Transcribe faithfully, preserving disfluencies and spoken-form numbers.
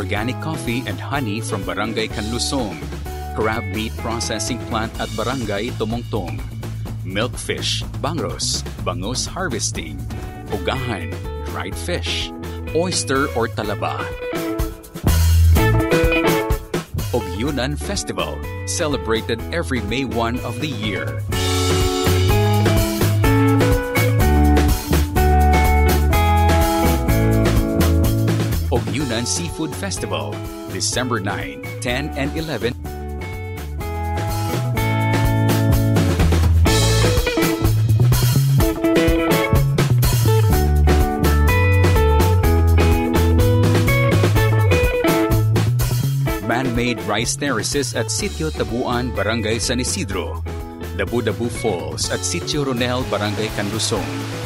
organic coffee and honey from Barangay Canlusong, crab meat processing plant at Barangay Tumongtong, milkfish, bangos, bangos harvesting, ugahan, dried fish, oyster or talaba. Ogyunan Festival, celebrated every May first of the year. Ogyunan Seafood Festival, December ninth, tenth, and eleventh. Man-made rice terraces at Sitio Tabuan, Barangay San Isidro. Dabu-Dabu Falls at Sitio Ronel, Barangay Canlusong.